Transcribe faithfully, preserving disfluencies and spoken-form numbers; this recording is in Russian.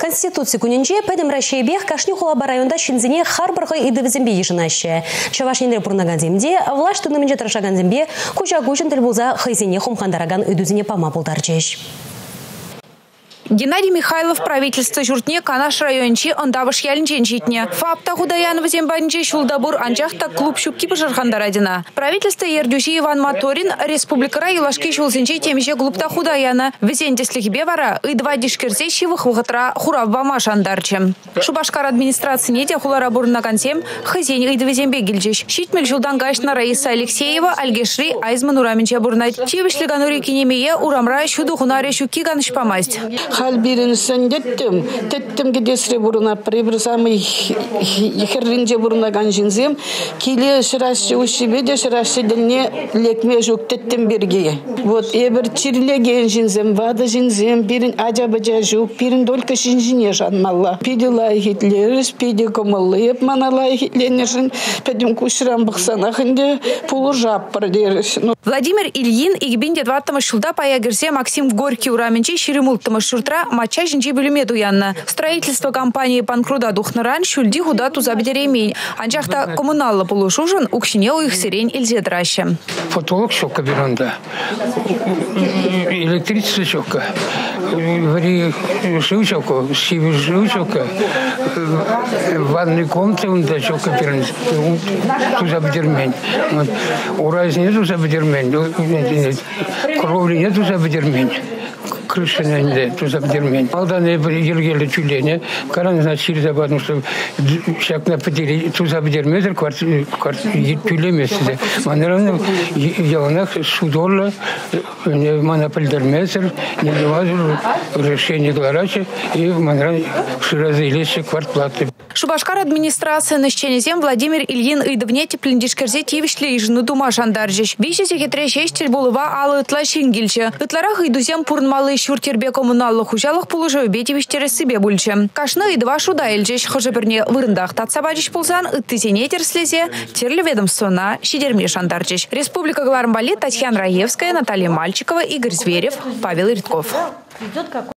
Конституция куненче пэдем Рашейбех Кашнюхула районда Шинзине Харбарга и Девзембе еженаще. Чавашнинре Пурнагандемде, власть на менче Трашагандембе, куча гучен тельбуза Хайзине Хумхандараган и Дузине Памапултарчеш. Геннадий Михайлов правительство журтне канаш райончи ондавыш ялинчен читне. Фапта худаянова зембанче шулдабур анчахта клуб щупки пожархандарадина. Правительство ердюши Иван Моторин республикара елашки шулзинче темище клубта худаяна. Везентеслих бевара и два дишкерзещевых вахатра хуравбама шандарче. Шубашкар администрации неде хуларабур на консем хазень и двезембе гильчеш. Щитмель жулдангашна Раиса Алексеева Альгешри Айзман ураменче бурнать. Чевишле ганури кинемие урамра щуду хунаре щуки ганшпамасть. Хал биринсен деттим, теттим гидесре бурна прибрсамый херринже бурна ганжинзем, киле шырашчы ушибеде шырашчы дельне лекме жук теттим берге. Вот эбер чирлеген жинзем, вада жинзем, бирин аджабаджа жук, бирин только жинжине жанмалла. Пиди лайхитлерис, пиди комаллыеп мана лайхитленержин, педим кушрам бахсанахынде пулу жап продерис. Владимир Ильин и гибинде двадцатого шулда паягерсе Максим Горький ураменче ширимултама шуртра матча жинчи билюмету янна. Строительство компании Панкруда Духнаран шульди худату забедеремень. Анчахта коммуналла полушужен укшине у их сирень ильзе драща. Потолок щелка берунда. Электричество щелка. Вари живчелка, сивы живчелка. Ванной комнаты он да щелка берунда. Ту забедермень. Ураз нету забедермень. Кровли нету забедермень. Крыша не то забдермень. Алданы бір ергелі тюлене, каран значили забадым, что шак на потери ту забдерметр тюлемесіде. Маныраны яланах судорла, монопольдерметр, не довазил решение гларача, и маныраны ширазилеші квартплаты. Шубашкар администрация на зем Владимир Ильин и давне теплиндишкерзе тивишле и жну дума шандаржиш. Вище секретарь шесть булыва алы ытла шингильче. Ытларах и дузем пурнмалы шуртербе коммуналлых ужалых положив бетивиштері себе бульче. Кашны и два шуда эльчеш хожеберне вырындах татсабадиш пулсан ыттызене терслезе терлі ведомствона шидерме шандаржиш. Республика Глармбали, Татьяна Раевская, Наталья Мальчикова, Игорь Зверев, Павел Иртков.